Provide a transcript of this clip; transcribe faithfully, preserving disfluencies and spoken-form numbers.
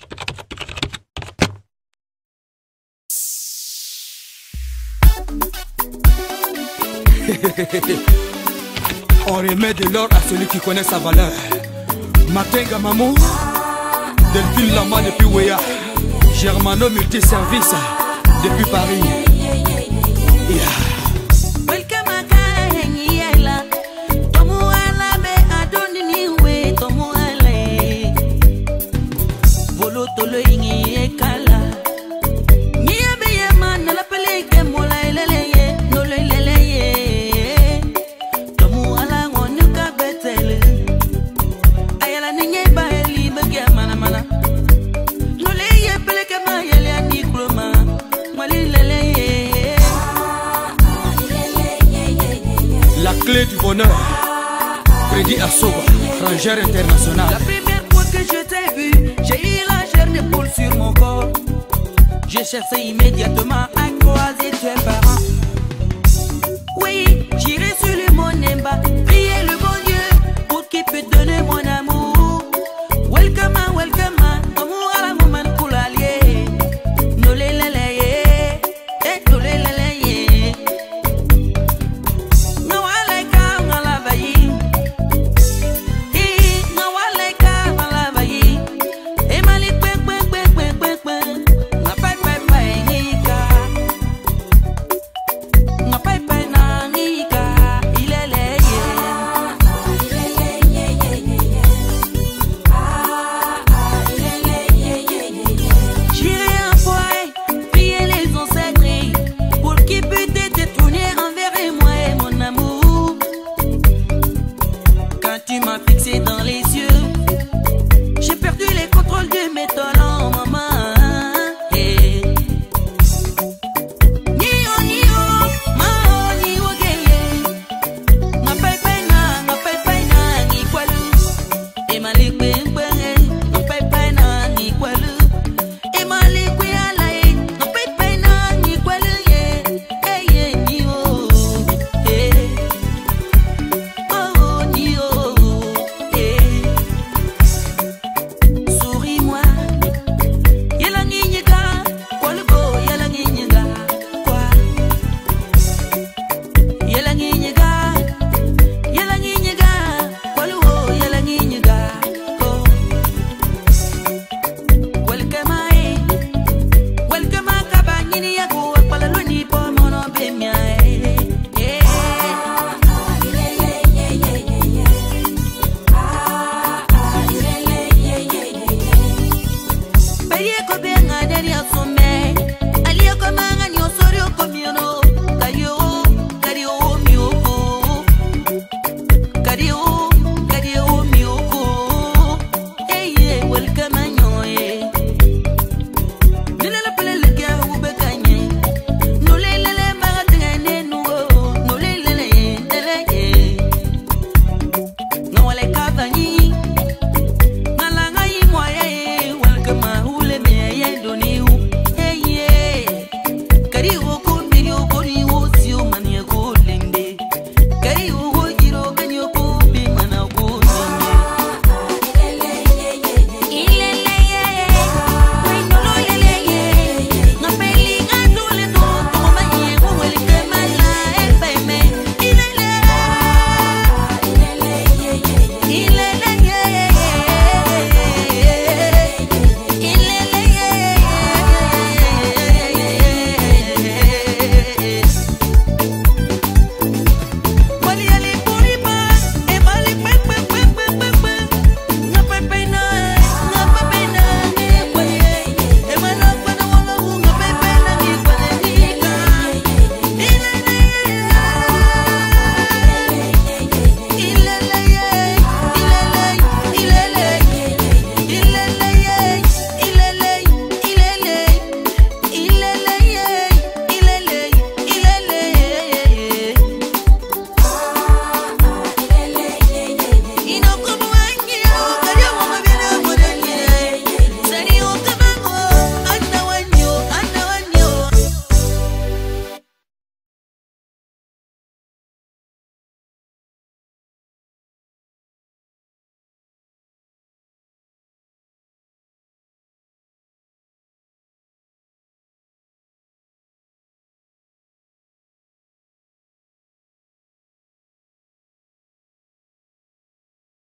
On remet de l'or à celui qui connaît sa valeur. Matenga Mamou, Delphine Lama depuis Ouéa, Germano Multiservice depuis Paris. Yeah. La clé du bonheur, Freddy Assoba, rangère international. La première fois que je t'ai vu, j'ai eu la chair d'épaule sur mon corps. J'ai cherché immédiatement à croiser tes parents. Oui, j'irai sur le Monemba, prier le bon Dieu pour qu'il puisse donner mon amour. Welcome, welcome, amour à la maman pour l'allier. No le le le ye, eh no le le le ye. No alaika malabayi, eh no alaika malabayi. E mali pe pe pe pe pe pe, na pe pe pe nika, na pe pe na nika, ilele ye. J'irai en forêt, prier les ancêtres pour qu'ils puissent te tourner envers moi et mon amour. Quand tu m'as fixé dans les yeux, j'ai perdu les contrôles de mes talents, maman. Eh. Nio, nio, mao, nio, geye. Ngapay pay na, ngapay pay na, ngi kwalu. E malik beng beng, ngapay pay na, ngi kwalu. E malik we alay, ngapay pay na, ngi kwalu ye. Eh ye nio, eh. Oh nio, eh. Souris-moi, yela nginyega, kwalugo, yela nginyega, kwa. Yela nginyega, yela nginyega, kwalugo, yela nginyega, ko. Welcome ai, welcome akabanyini yako, akwalaluni po mono bemya, eh, eh. Baye ko benga deri asome, aliye ko manga ni osorio ko miono, kayo, kayo mioko, kayo, kayo mioko, hey yeah, welcome.